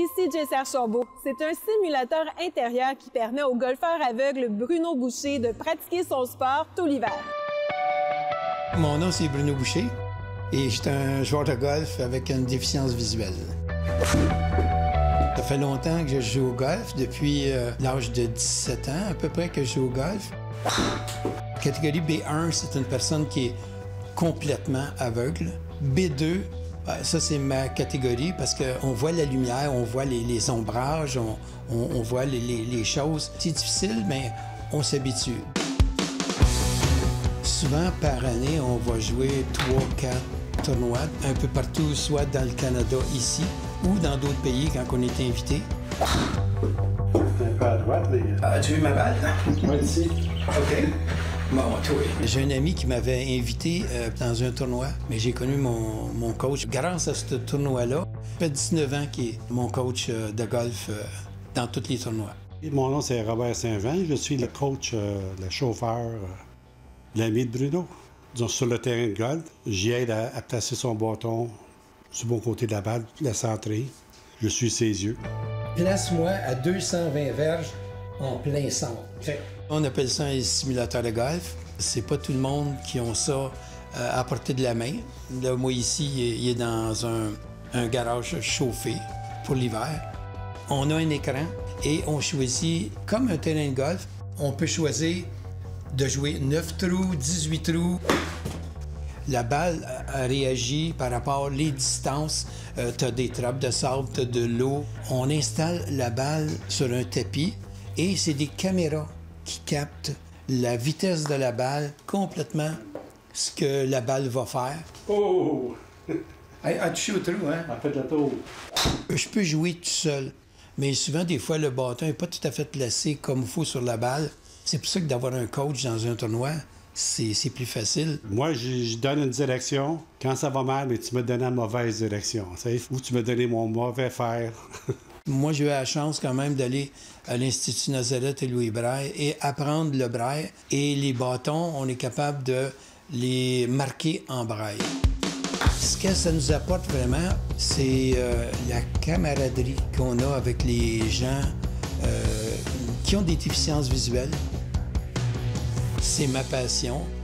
Ici Jess Archambault. C'est un simulateur intérieur qui permet au golfeur aveugle Bruno Boucher de pratiquer son sport tout l'hiver. Mon nom, c'est Bruno Boucher et je suis un joueur de golf avec une déficience visuelle. Ça fait longtemps que je joue au golf, depuis l'âge de 17 ans à peu près que je joue au golf. Catégorie B1, c'est une personne qui est complètement aveugle. B2, ça c'est ma catégorie parce qu'on voit la lumière, on voit les ombrages, on voit les choses. C'est difficile, mais on s'habitue. Souvent par année, on va jouer 3-4 tournois un peu partout, soit dans le Canada ici ou dans d'autres pays quand on est invité. Un peu à droite, mais... Tu veux ma balle? Oui, ici. OK. Bon, toi. J'ai un ami qui m'avait invité dans un tournoi, mais j'ai connu mon coach grâce à ce tournoi-là. Ça fait 19 ans qu'il est mon coach de golf dans tous les tournois. Mon nom, c'est Robert Saint-Jean. Je suis le coach, le chauffeur, l'ami de Bruno. Disons, sur le terrain de golf, j'y aide à placer son bâton sur le bon côté de la balle, la centrer. Je suis ses yeux. Place-moi à 220 verges en plein centre. On appelle ça un simulateur de golf. C'est pas tout le monde qui a ça à portée de la main. Là, moi, ici, il est dans un garage chauffé pour l'hiver. On a un écran et on choisit, comme un terrain de golf, on peut choisir de jouer 9 trous, 18 trous. La balle a réagi par rapport aux distances. Tu as des trappes de sable, tu as de l'eau. On installe la balle sur un tapis et c'est des caméras qui captent la vitesse de la balle, complètement ce que la balle va faire. Oh! A touché au trou, hein? En fait, le tour. Je peux jouer tout seul, mais souvent, des fois, le bâton n'est pas tout à fait placé comme il faut sur la balle. C'est pour ça que d'avoir un coach dans un tournoi, c'est plus facile. Moi, je donne une direction. Quand ça va mal, mais tu me donnes la mauvaise direction. Ou tu me donnes mon mauvais fer. Moi, j'ai eu la chance quand même d'aller à l'Institut Nazareth et Louis Braille et apprendre le braille. Et les bâtons, on est capable de les marquer en braille. Ce que ça nous apporte vraiment, c'est la camaraderie qu'on a avec les gens qui ont des déficiences visuelles. C'est ma passion.